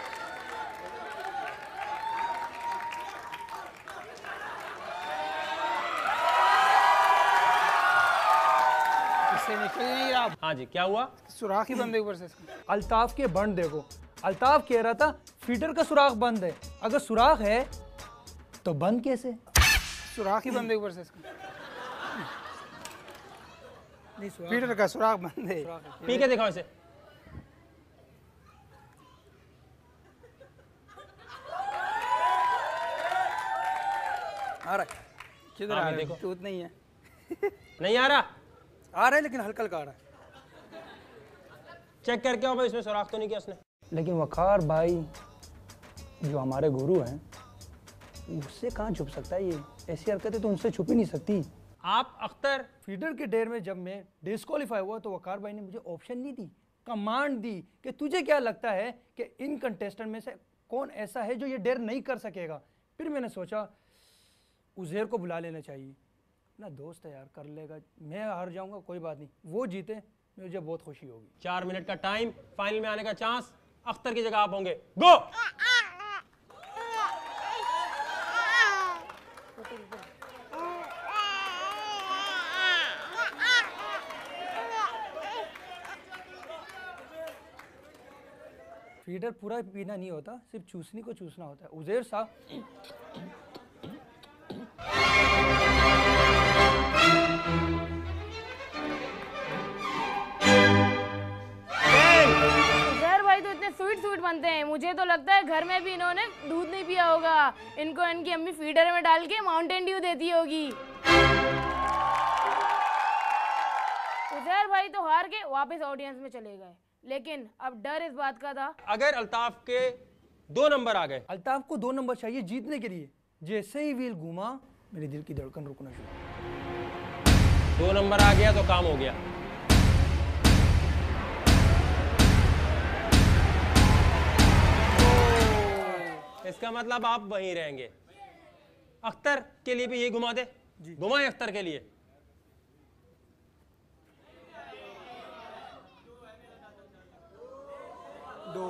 इससे निकल नहीं रहा। हाँ जी, क्या हुआ? सुराख ही बंद है ऊपर से। अल्ताफ के बंद देखो, अल्ताफ कह रहा था फीडर का सुराख बंद है। अगर सुराख है तो बंद कैसे? सुराख ही बंद है ऊपर से इसका। फीडर का सुराख बंद है। पी के दिखाओ इसे। आ रहा है। किधर हाँ, आ मैं रहा है? देखो। दूध नहीं है। नहीं आ रहा? आ रहा है लेकिन हल्का हल्का आ रहा है। चेक करके आओ भाई, इसमें सुराख तो नहीं किया उसने। लेकिन वकार भाई जो हमारे गुरु हैं, उससे कहाँ छुप सकता है ये? ऐसी हरकतें तो उनसे छुप ही नहीं सकती। आप अख्तर फीडर के डेर में जब मैं डिस्क्वालीफाई हुआ तो वकार भाई ने मुझे ऑप्शन नहीं दी, कमांड दी कि तुझे क्या लगता है कि इन कंटेस्टेंट में से कौन ऐसा है जो ये डेर नहीं कर सकेगा। फिर मैंने सोचा उज़ैर को बुला लेना चाहिए, ना दोस्त है यार, कर लेगा। मैं हार जाऊंगा कोई बात नहीं, वो जीते मुझे बहुत खुशी होगी। चार मिनट का टाइम, फाइनल में आने का चांस। अख्तर की जगह आप होंगे। गो। फीडर पूरा पीना नहीं होता, सिर्फ चूसनी को चूसना होता है। उज़ैर साहब उज़ैर भाई तो इतने स्वीट स्वीट बनते हैं, मुझे तो लगता है घर में भी इन्होंने दूध नहीं पिया होगा। इनको इनकी अम्मी फीडर में डाल के माउंटेन ड्यू देती होगी। उज़ैर भाई तो हार के वापस ऑडियंस में चले गए, लेकिन अब डर इस बात का था अगर अल्ताफ के दो नंबर आ गए। अल्ताफ को दो नंबर चाहिए जीतने के लिए। जैसे ही व्हील घूमा मेरे दिल की धड़कन रुकना शुरू। दो नंबर आ गया तो काम हो गया। इसका मतलब आप वहीं रहेंगे। अख्तर के लिए भी यही घुमा दे। घुमाएं अख्तर के लिए। दो।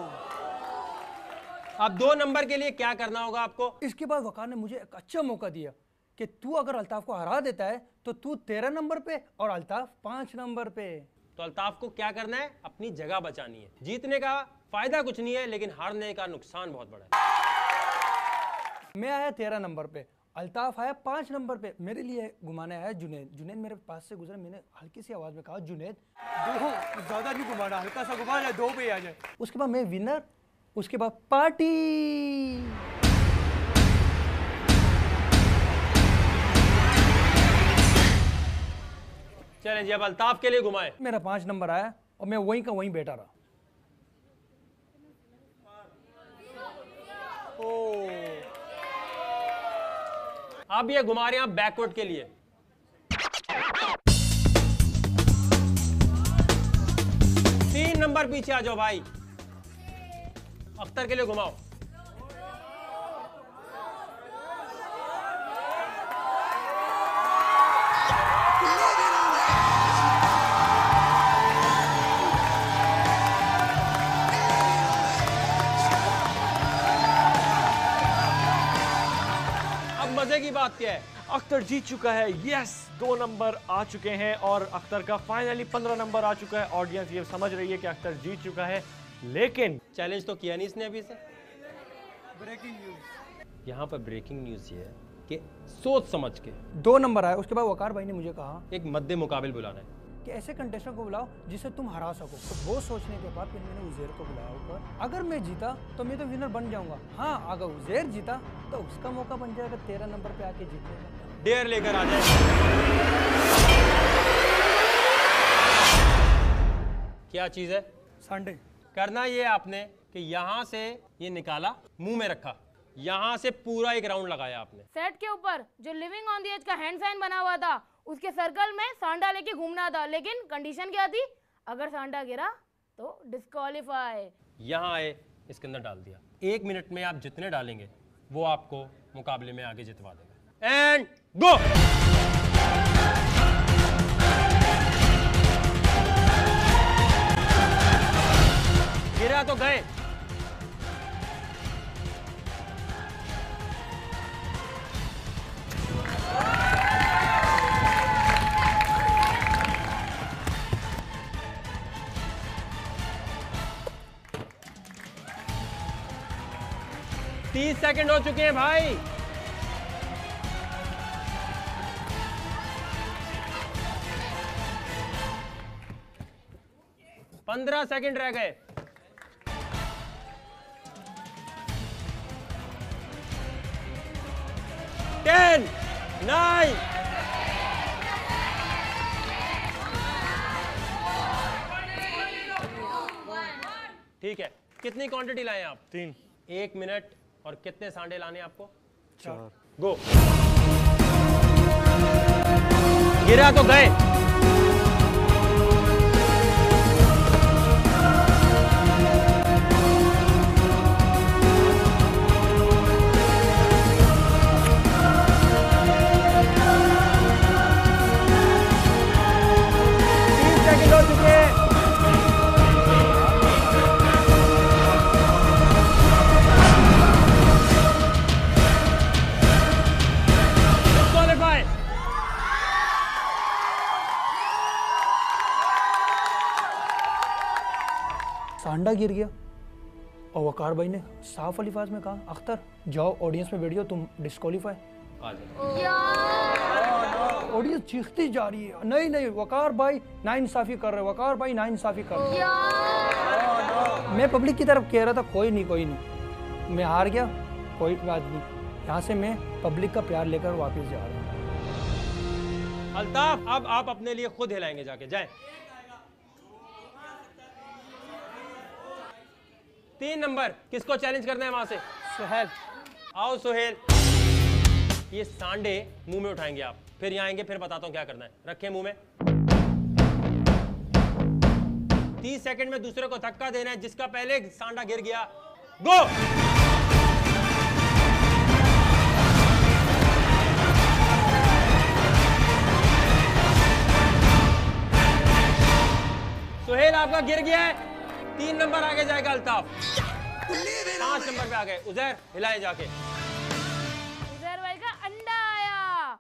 अब दो नंबर के लिए क्या करना होगा आपको? इसके बाद वकार ने मुझे एक अच्छा मौका दिया कि तू अगर अल्ताफ को हरा देता है तो तू तेरह नंबर पे और अल्ताफ पांच नंबर पे। तो अल्ताफ को क्या करना है? अपनी जगह बचानी है। जीतने का फायदा कुछ नहीं है, लेकिन हारने का नुकसान बहुत बड़ा है। मैं आया तेरह नंबर पे, अल्ताफ आया पांच नंबर पे। मेरे लिए घुमाने आया जुनैद। जुनैद मेरे पास से गुजरा, मैंने हल्की सी आवाज में कहा जुनैद दो, ज्यादा नहीं घुमाना, हल्का सा घुमा जाए, दो पे आ जाए। उसके बाद मैं विनर, उसके बाद पार्टी। चलें जी, अब अल्ताफ के लिए घुमाएं। मेरा पांच नंबर आया और मैं वहीं का वहीं बैठा रहा। अब ये घुमा रहे हैं बैकवर्ड के लिए। तीन नंबर पीछे आ जाओ भाई। अख्तर के लिए घुमाओ। मजे की बात क्या है? अख्तर जीत चुका है। यस, दो नंबर आ चुके हैं और अख्तर का फाइनली पंद्रह नंबर आ चुका है। ऑडियंस ये समझ रही है कि अख्तर जीत चुका है, लेकिन चैलेंज तो किया नहीं इसने अभी से। Breaking news. यहाँ पर ब्रेकिंग न्यूज ये है कि सोच समझ के दो नंबर आया। उसके बाद वकार भाई ने मुझे कहा एक मद्दे मुकाबिल बुलाना है कि ऐसे कंटेस्टेंट को बुलाओ जिसे तुम हरा सको। तो वो सोचने के बाद फिर मैंने उज़ैर को बुलाया ऊपर। अगर मैं जीता तो मैं तो विनर बन जाऊंगा। हाँ, अगर उज़ैर जीता तो उसका मौका बन जाएगा तेरह नंबर पे आके जीतने का। डेयर लेकर आ जाए। क्या चीज है? संडे। करना ये आपने कि यहाँ से ये निकाला, मुंह में रखा, यहाँ से पूरा एक राउंड लगाया आपने। सेट के ऊपर जो लिविंग ऑन द एज का हैंड साइन बना हुआ था, उसके सर्कल में सांडा लेके घूमना था, लेकिन कंडीशन क्या थी? अगर सांडा गिरा तो डिस्क्वालीफाई। यहाँ आए, इसके अंदर डाल दिया। एक मिनट में आप जितने डालेंगे वो आपको मुकाबले में आगे जितवा देगा। And go. गिरा तो गए। तीस सेकंड हो चुके हैं भाई। पंद्रह सेकंड रह गए। टेन, नाइन, ठीक है। कितनी क्वांटिटी लाए आप? तीन। एक मिनट और कितने सांडे लाने आपको? चार। गो। गिरा तो गए। तीस सेकंड हो चुके हैं। सांडा गिर गया और वकार भाई ने साफ अल्फाज में कहा, अख्तर जाओ ऑडियंस में बैठ जाओ, तुम डिस्क्वालीफाई। ऑडियंस चीखती जा रही है, नहीं नहीं वकार भाई नाइंसाफी कर रहे, वकार भाई नाइंसाफी कर रहे। मैं पब्लिक की तरफ कह रहा था कोई नहीं कोई नहीं, मैं हार गया, कोई बात नहीं, यहाँ से मैं पब्लिक का प्यार लेकर वापस जा रहा हूँ। अल्ताफ अब आप अपने लिए खुद हिलाएंगे, जाके जाए। तीन नंबर किसको चैलेंज करना है वहां से? सुहेल। आओ सुहेल। ये सांडे मुंह में उठाएंगे आप, फिर यहाँ आएंगे, फिर बताता हूँ क्या करना है। रखें मुंह में। तीस सेकंड में दूसरे को धक्का देना है, जिसका पहले सांडा गिर गया। गो। सुहेल आपका गिर गया है, तीन नंबर आगे जाएगा अल्ताफ। पांच नंबर पे आ गए। उजैर हिलाए जाके। उजैर भाई का अंडा आया।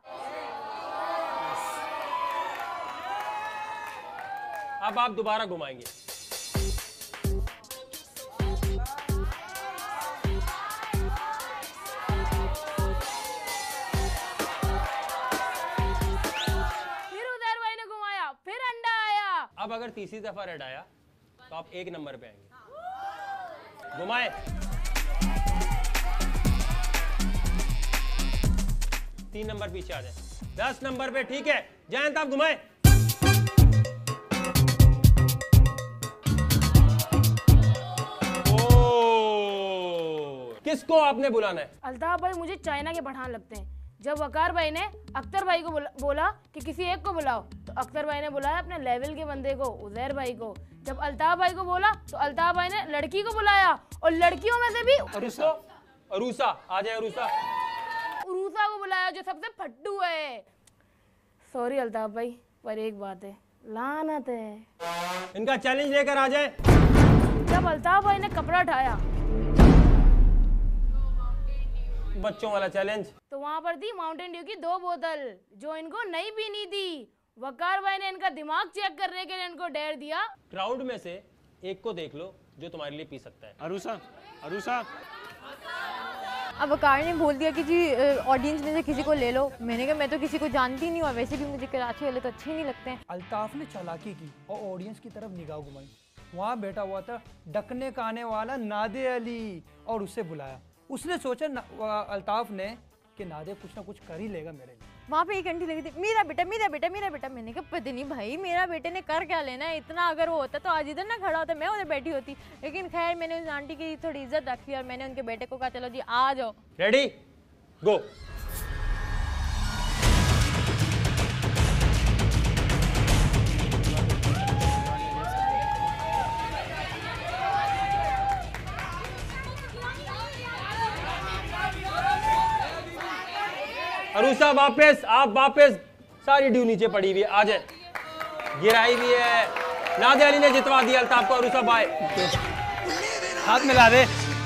अब आप दोबारा घुमाएंगे। फिर उजैर भाई ने घुमाया, फिर अंडा आया। अब अगर तीसरी दफा रेड आया तो आप एक नंबर पे आएंगे। घुमाए। तीन नंबर पीछे आ जाए। दस नंबर पे, ठीक है। जयंत आप घुमाए। किसको आपने बुलाना है? अल्ताफ भाई मुझे चाइना के पठान लगते हैं। जब वकार भाई ने अख्तर भाई को बोला, बोला कि किसी एक को बुलाओ, तो अख्तर भाई ने बुलाया अपने लेवल के बंदे को, उजैर भाई को। जब अल्ताफ भाई को बोला तो अल्ताफ भाई ने लड़की को बुलाया, और लड़कियों में से भी अरूसा। अरूसा आ जाए। अरूसा उरूसा को बुलाया जो सबसे फट्टू है। सॉरी अल्ताफ भाई, पर एक बात है, लानत है। इनका चैलेंज लेकर आ जाए। जब अल्ताफ भाई ने कपड़ा उठाया, बच्चों वाला चैलेंज, तो वहां पर थी माउंटेन ड्यू की दो बोतल जो इनको नहीं पीनी थी। वकार भाई ने इनका दिमाग चेक करने के लिए इनको डेयर दिया। क्राउड में से एक को देख लो जो तुम्हारे लिए पी सकता है। अरूसा। अरूसा। अब वकार ने बोल दिया कि जी ऑडियंस में से किसी को ले लो। मैंने कहा मैं तो किसी को जानती नहीं हूँ, और वैसे भी मुझे कराची वाले तो अच्छे नहीं लगते हैं। अल्ताफ ने चालाकी की और ऑडियंस की तरफ निगाह घुमाई। वहाँ बैठा हुआ था डकने का आने वाला नादे अली, और उसे बुलाया। उसने सोचा अल्ताफ ने कि नादे कुछ ना कुछ कर ही लेगा मेरे लिए। वहाँ पे एक घंटी लगी थी, मेरा बेटा मेरा बेटा मेरा बेटा। मैंने कहा पता नहीं भाई मेरा बेटे ने कर क्या लेना है, इतना अगर वो होता तो आज इधर ना खड़ा होता, मैं उधर बैठी होती। लेकिन खैर मैंने उस आंटी की थोड़ी इज्जत रखी और मैंने उनके बेटे को कहा चलो जी आ जाओ। रेडी गो। अरूसा वापस, आप वापस। सारी ड्यू नीचे पड़ी हुई है, आ जाए। गिराई भी है। नादे अली ने जितवा दिया अल्ताफ को। अरूसा बाय, हाथ मिला दे।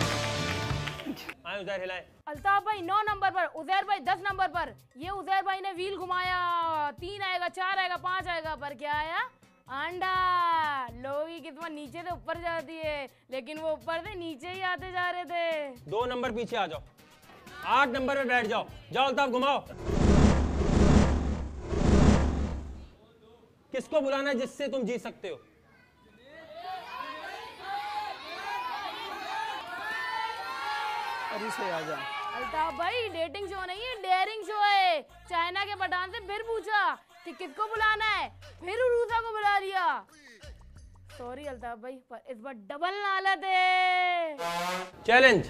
आए उजैर हिलाए। अल्ताफ भाई नौ नंबर पर, उजैर भाई दस नंबर पर। ये उजैर भाई ने व्हील घुमाया, तीन आएगा, चार आएगा, पांच आएगा, पर क्या आया? अंडा। लोग की किस्मत नीचे से ऊपर जाती है, लेकिन वो ऊपर से नीचे ही आते जा रहे थे। दो नंबर पीछे आ जाओ। आठ नंबर पे बैठ जाओ। जाओ अल्ताफ घुमाओ। किसको बुलाना है जिससे तुम जीत सकते हो? अरे से आ जा। अल्ताफ भाई डेटिंग शो नहीं है, डेयरिंग शो है। चाइना के पठान से फिर पूछा कि किसको बुलाना है, फिर उरूसा को बुला लिया। सॉरी अल्ताफ भाई, पर इस बार डबल नालत है। चैलेंज।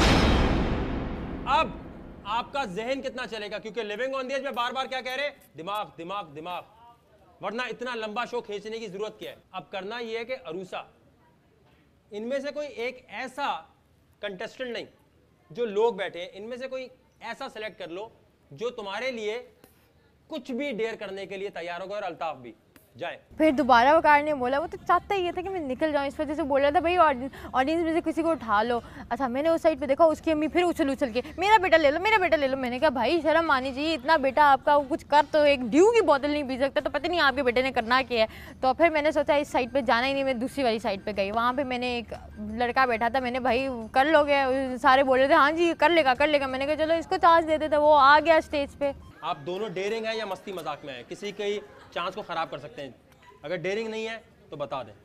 अब आपका जहन कितना चलेगा, क्योंकि लिविंग ऑन द एज में बार बार क्या कह रहे, दिमाग दिमाग दिमाग, वरना इतना लंबा शो खींचने की जरूरत क्या है। अब करना यह है कि अरूसा, इनमें से कोई एक ऐसा कंटेस्टेंट नहीं, जो लोग बैठे हैं इनमें से कोई ऐसा सेलेक्ट कर लो जो तुम्हारे लिए कुछ भी डेयर करने के लिए तैयार होगा, और अल्ताफ भी जाए। फिर दोबारा वकार ने बोला, वो तो चाहता ही ये था कि मैं निकल जाऊं, इस वजह से बोल रहा था भाई ऑडियंस में से किसी को उठा लो। अच्छा मैंने उस साइड पे देखा, उसकी अम्मी फिर उछल उछल के मेरा बेटा ले लो मेरा बेटा ले लो। मैंने कहा भाई शर्म आनी चाहिए, इतना बेटा आपका वो कुछ कर तो एक ड्यू की बोतल नहीं पी सकता, तो पता नहीं आपके बेटे ने करना क्या है। तो फिर मैंने सोचा इस साइड पर जाना ही नहीं, मैं दूसरी वाली साइड पर गई। वहाँ पर मैंने एक लड़का बैठा था, मैंने भाई कर लोगे, सारे बोल रहे थे हाँ जी कर लेगा कर लेगा। मैंने कहा चलो इसको चांस दे देते, वो आ गया स्टेज पे। आप दोनों डेयरिंग है या मस्ती मजाक में है, किसी के चांस को खराब कर सकते हैं। अगर डेयरिंग नहीं है तो बता दें,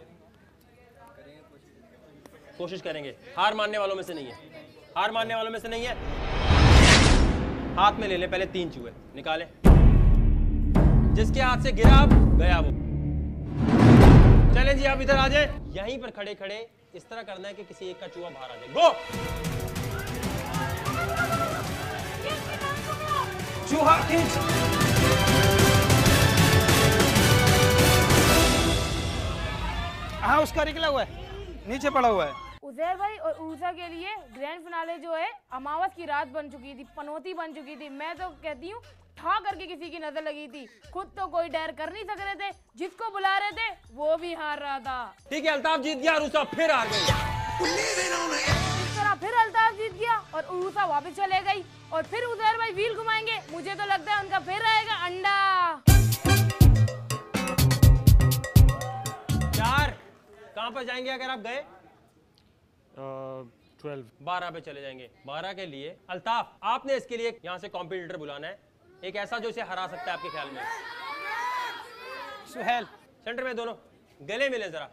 कोशिश करेंगे। हार मानने वालों में से नहीं है, हार मानने वालों में से नहीं है। हाथ में ले ले पहले तीन चूहे निकाले, जिसके हाथ से गिरा अब गया वो। चलें जी आप इधर आ जाए, यहीं पर खड़े खड़े इस तरह करना है कि किसी एक का चूहा बाहर आ जाए। गो। चूहा खींच। हाँ उसका निकला हुआ है, नीचे पड़ा हुआ है। उजैर भाई और उर्सा के लिए ग्रैंड फिनाले जो है अमावस की रात बन चुकी थी, पनौती बन चुकी थी। मैं तो कहती हूँ ठा करके किसी की नजर लगी थी, खुद तो कोई डर कर नहीं सक रहे थे, जिसको बुला रहे थे वो भी हार रहा था। ठीक है अल्ताफ जीत गया, उर्सा फिर हार गई। इस तरह फिर अल्ताफ जीत गया और उर्सा वापस चले गई, और फिर उजैर भाई व्हील घुमाएंगे। मुझे तो लगता है उनका फिर आएगा अंडा। चार कहां पर जाएंगे अगर आप गए? ट्वेल्व बारह पे चले जाएंगे। बारह के लिए अल्ताफ आपने इसके लिए यहाँ से कॉम्पिटिटर बुलाना है, एक ऐसा जो इसे हरा सकता है आपके ख्याल में। सुहेल सेंटर में दोनों गले मिले, जरा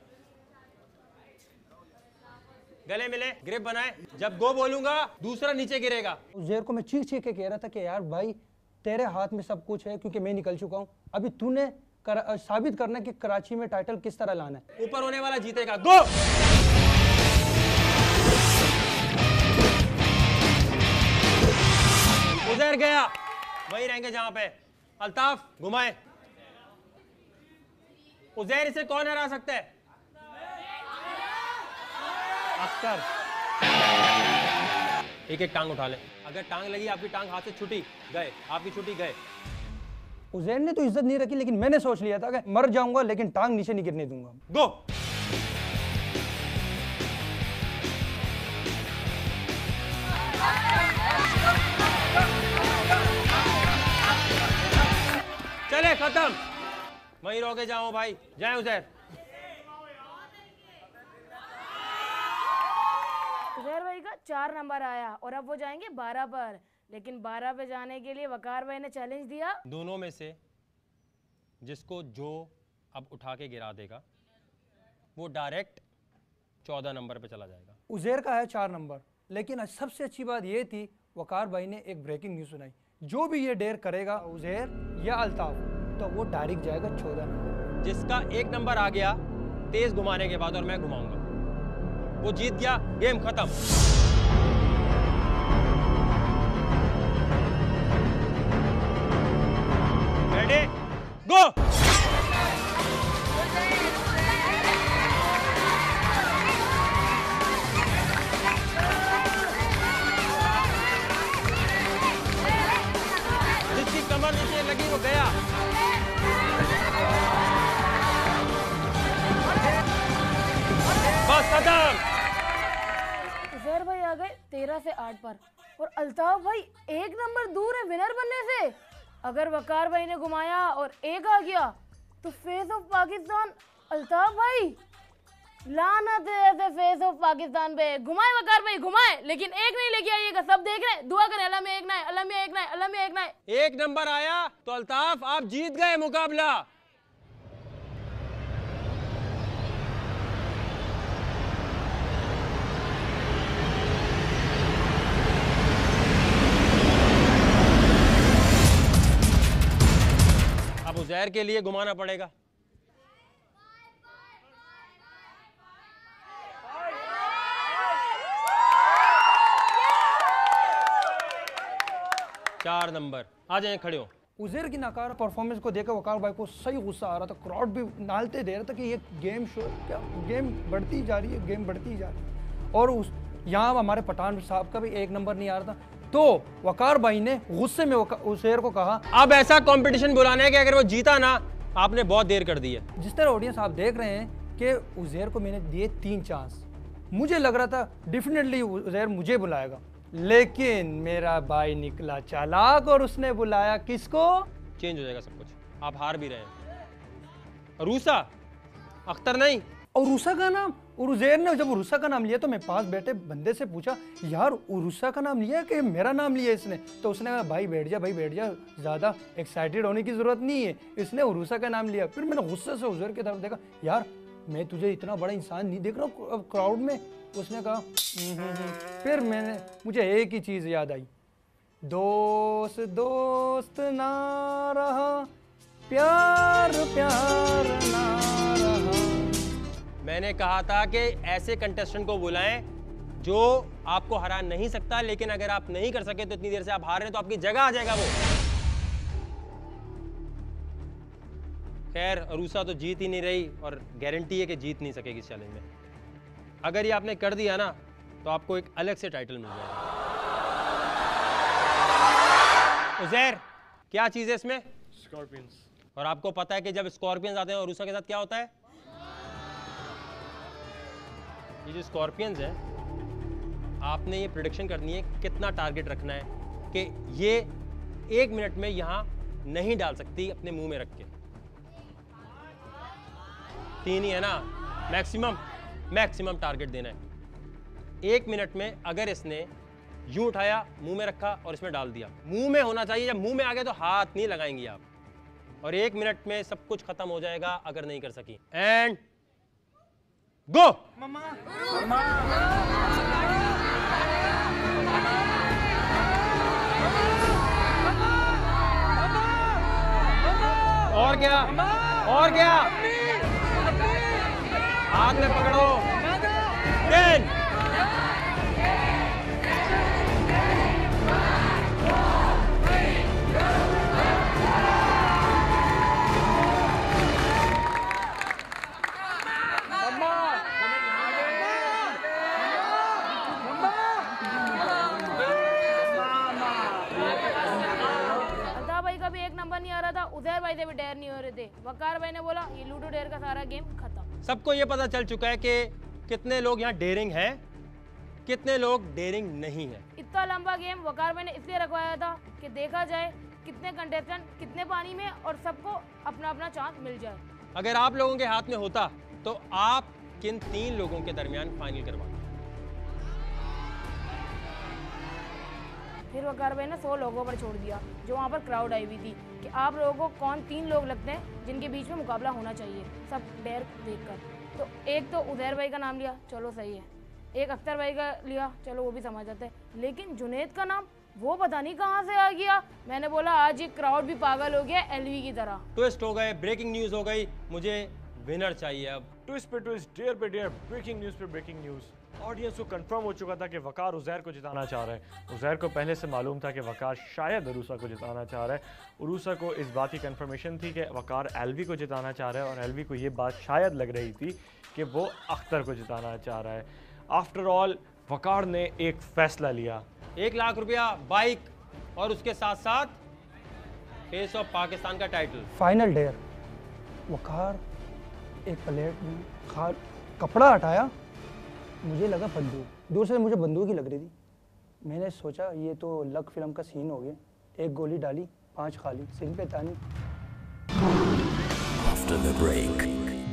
गले मिले, ग्रिप बनाए। जब गो बोलूंगा दूसरा नीचे गिरेगा। उजैर को मैं चीख चीख के कह रहा था कि यार भाई तेरे हाथ में सब कुछ है, क्योंकि मैं निकल चुका हूँ। अभी तूने कर, साबित करना कि कराची में टाइटल किस तरह लाना है। ऊपर होने वाला जीतेगा। गो। उजैर गया, वहीं रहेंगे जहां पे। अल्ताफ घुमाए। उजैर इसे कौन हरा सकता है? अख्तर। एक एक टांग उठा ले, अगर टांग लगी आपकी टांग हाथ से छुटी गए, आपकी छुटी गए। उजैर ने तो इज्जत नहीं रखी, लेकिन मैंने सोच लिया था कि मर जाऊंगा लेकिन टांग नीचे नहीं गिरने दूंगा। गो। चले खत्म, वहीं रोके जाओ भाई, जाए उजैर। उजैर भाई का चार नंबर आया और अब वो जाएंगे बारह पर, लेकिन बारह पे जाने के लिए वकार भाई ने चैलेंज दिया। दोनों में से जिसको जो अब उठा के गिरा देगा वो डायरेक्ट चौदह नंबर पे चला जाएगा। उजैर का है चार नंबर, लेकिन सबसे अच्छी बात ये थी वकार भाई ने एक ब्रेकिंग न्यूज़ सुनाई, जो भी ये डेयर करेगा उजैर या अल्ताफ, तो वो डायरेक्ट जाएगा चौदह नंबर। जिसका एक नंबर आ गया तेज घुमाने के बाद और मैं घुमाऊंगा, वो जीत गया, गेम खत्म। Ready go. जिसकी कमर नीचे लगी वो गया। बस खत्म। उजैर भाई आ गए तेरह से आठ पर और अल्ताफ भाई एक नंबर दूर है विनर बनने से। अगर वकार भाई ने घुमाया और एक आ गया तो फेस ऑफ पाकिस्तान अल्ताफ भाई। लानत है ऐसे फेस ऑफ पाकिस्तान पे। घुमाए वकार भाई घुमाए, लेकिन एक नहीं लेके आइएगा, सब देख रहे हैं। दुआ करें अल्लाह में एक ना है, अल्लाह में एक ना है, अल्लाह में एक ना है। एक नंबर आया तो अल्ताफ आप जीत गए मुकाबला। उजैर के लिए घुमाना पड़ेगा। चार नंबर आ जाए, खड़े हो। उज़ैर की नाकारा परफॉर्मेंस को देखकर वकार भाई को सही गुस्सा आ रहा था, क्राउड भी नालते दे रहा था कि ये गेम शो क्या, गेम बढ़ती जा रही है, गेम बढ़ती जा रही है। और उस यहाँ हमारे पठान साहब का भी एक नंबर नहीं आ रहा था, तो वकार भाई ने गुस्से में उज़ैर को कहा, अब ऐसा कंपटीशन बुलाना है कि अगर वो जीता ना, आपने बहुत देर कर दी है। जिस तरह ऑडियंस आप देख रहे हैं कि उज़ैर को मैंने दिए तीन चांस, मुझे लग रहा था डेफिनेटली उज़ैर मुझे बुलाएगा, लेकिन मेरा भाई निकला चालाक और उसने बुलाया किसको? चेंज हो जाएगा सब कुछ, आप हार भी रहे हैं। अरूसा, अख्तर नहीं। उरूसा का नाम? और उज़ैर ने जब उरूसा का नाम लिया तो मैं पास बैठे बंदे से पूछा, यार उरूसा का नाम लिया कि मेरा नाम लिया इसने? तो उसने कहा, भाई बैठ जा, भाई बैठ जा, ज़्यादा एक्साइटेड होने की ज़रूरत नहीं है, इसने उरूसा का नाम लिया। फिर मैंने गुस्से से उज़ैर की तरफ देखा, यार मैं तुझे इतना बड़ा इंसान नहीं देख रहा हूँ अब क्राउड में। उसने कहा फिर मैंने मुझे एक ही चीज़ याद आई, दोस्त दोस्त ना रहा, प्यार प्यार ना रहा। मैंने कहा था कि ऐसे कंटेस्टेंट को बुलाएं जो आपको हरा नहीं सकता, लेकिन अगर आप नहीं कर सके तो इतनी देर से आप हार रहे हैं तो आपकी जगह आ जाएगा वो। खैर अरूसा तो जीत ही नहीं रही और गारंटी है कि जीत नहीं सकेगी इस चैलेंज में। अगर ये आपने कर दिया ना तो आपको एक अलग से टाइटल मिल जाएगा। उज़ैर, क्या चीज़ है इसमें? स्कॉर्पियंस। और आपको पता है कि जब स्कॉर्पियंस आते हैं अरूसा के साथ क्या होता है? ये जो स्कॉर्पियंस हैं, आपने ये प्रेडिक्शन करनी है कितना टारगेट रखना है कि ये एक मिनट में यहाँ नहीं डाल सकती अपने मुंह में रख के। तीन ही है ना, मैक्सिमम मैक्सिमम टारगेट देना है। एक मिनट में अगर इसने यूं उठाया, मुंह में रखा और इसमें डाल दिया, मुंह में होना चाहिए, जब मुंह में आ गया तो हाथ नहीं लगाएंगी आप, और एक मिनट में सब कुछ खत्म हो जाएगा अगर नहीं कर सकी। And go. और क्या, और क्या, हाथ में पकड़ो। टेन, उज़ैर भाई से भी डेयर नहीं हो रहे थे। वकार भाई ने बोला ये लूडो डेयर का सारा गेम खत्म। सबको ये पता चल चुका है कि कितने लोग यहाँ डेयरिंग हैं, कितने लोग डेयरिंग नहीं है। इतना लंबा गेम वकार भाई ने इसलिए रखवाया था कि देखा जाए कितने कंटेस्टेंट कितने पानी में और सबको अपना अपना चांस मिल जाए। अगर आप लोगों के हाथ में होता तो आप किन तीन लोगों के दरमियान फाइनल करवाते? फिर वकार भाई ने सौ लोगों पर छोड़ दिया जो वहाँ पर क्राउड आई हुई थी कि आप लोगों को कौन तीन लोग लगते हैं जिनके बीच में मुकाबला होना चाहिए, सब डेयर देखकर। तो एक तो उज़ैर भाई का नाम लिया, चलो सही है, एक अख्तर भाई का लिया, चलो वो भी समझ जाते हैं, लेकिन जुनैद का नाम वो पता नहीं कहाँ से आ गया। मैंने बोला आज ये क्राउड भी पागल हो गया एलवी की तरह। ट्विस्ट हो गए, ब्रेकिंग न्यूज़ हो गई, मुझे विनर चाहिए अब। ट्विस्ट पे ट्विस्ट, डेयर पे डेयर, ब्रेकिंग न्यूज़ पे ब्रेकिंग न्यूज़। ऑडियंस को कंफर्म हो चुका था कि वकार उज़ैर को जिताना चाह रहा है। उज़ैर को पहले से मालूम था कि वकार शायद अरूसा को जिताना चाह रहा है। अरूसा को इस बात की कंफर्मेशन थी कि वकार एलवी को जिताना चाह रहा है, और एलवी को ये बात शायद लग रही थी कि वो अख्तर को जिताना चाह रहा है। आफ्टर ऑल वकार ने एक फैसला लिया, एक लाख रुपया, बाइक और उसके साथ साथ फेस ऑफ पाकिस्तान का टाइटल। फाइनल डेयर, वकार एक प्लेट में खा कपड़ा हटाया, मुझे लगा बंदूक, दूर से मुझे बंदूक ही लग रही थी। मैंने सोचा ये तो लक फिल्म का सीन हो गया, एक गोली डाली, पांच खाली, सिंह पे तानी। After the break.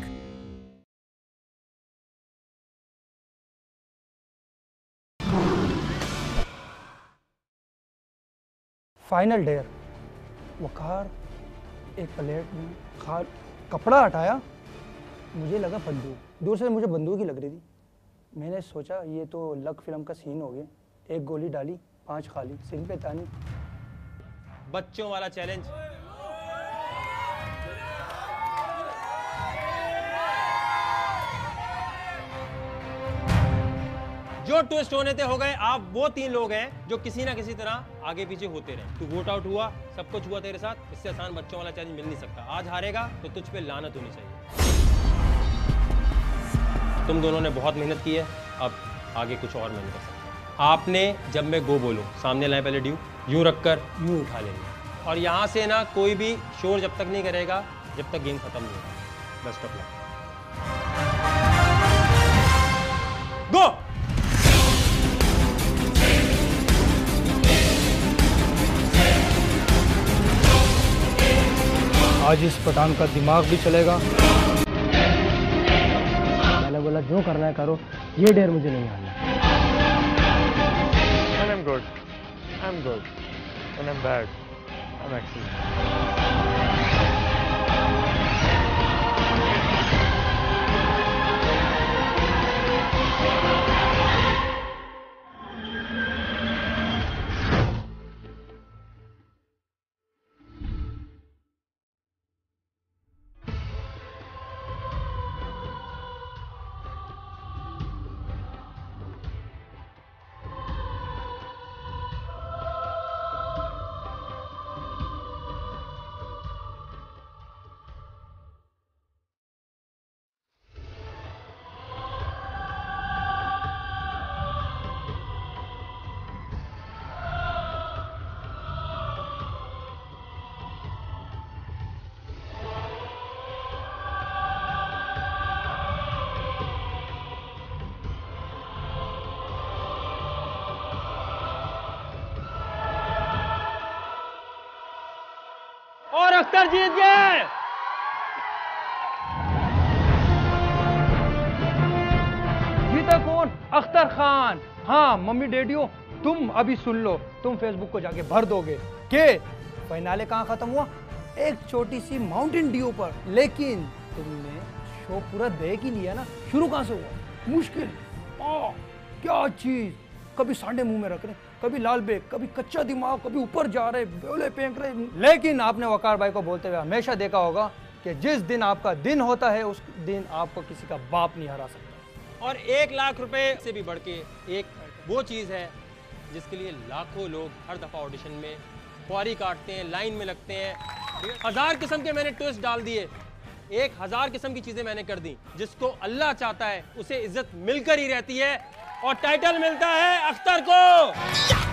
Final dare, Waqar एक प्लेट में खा कपड़ा हटाया, मुझे लगा बंदूक, दूर से मुझे बंदूक ही लग रही थी। मैंने सोचा ये तो लक फिल्म का सीन हो गया, एक गोली डाली, पांच खाली, सिंह पे तानी। बच्चों वाला चैलेंज, जो ट्विस्ट होने थे हो गए। आप वो तीन लोग हैं जो किसी ना किसी तरह आगे पीछे होते रहे। तू वोट आउट हुआ, सब कुछ हुआ तेरे साथ। इससे आसान बच्चों वाला चैलेंज मिल नहीं सकता। आज हारेगा तो तुझ पे लानत होनी चाहिए। तुम दोनों ने बहुत मेहनत की है, अब आगे कुछ और मेहनत कर सकते। आपने जब मैं गो बोलूं, सामने लाए पहले ड्यू, यूं रखकर यूं उठा लेंगे और यहां से ना कोई भी शोर जब तक नहीं करेगा जब तक गेम खत्म नहीं होगा। Best of luck. गो। आज इस पठान का दिमाग भी चलेगा। मैंने बोला जो करना है करो, ये डेर मुझे नहीं आना। When I'm good, I'm good. When I'm bad, I'm excellent. और अख्तर जीत गए। जीता कौन? अख्तर खान। हाँ मम्मी डैडियो, तुम अभी सुन लो, तुम फेसबुक को जाके भर दोगे कि फाइनले कहाँ खत्म हुआ, एक छोटी सी माउंटेन ड्यू पर। लेकिन तुमने शो पूरा देख ही लिया ना, शुरू कहाँ से हुआ? मुश्किल। आ, क्या चीज, कभी सांडे मुंह में रख रहे, कभी लाल बेग, कभी कच्चा दिमाग, कभी ऊपर जा रहे, बोले फेंक रहे। लेकिन आपने वकार भाई को बोलते हुए हमेशा देखा होगा कि जिस दिन आपका दिन होता है उस दिन आपको किसी का बाप नहीं हरा सकता। और एक लाख रुपए से भी बढ़ के एक वो चीज़ है जिसके लिए लाखों लोग हर दफ़ा ऑडिशन में ख्वारी काटते हैं, लाइन में लगते हैं। हजार किस्म के मैंने ट्विस्ट डाल दिए, एक हजार किस्म की चीज़ें मैंने कर दी। जिसको अल्लाह चाहता है उसे इज्जत मिलकर ही रहती है और टाइटल मिलता है अख्तर को।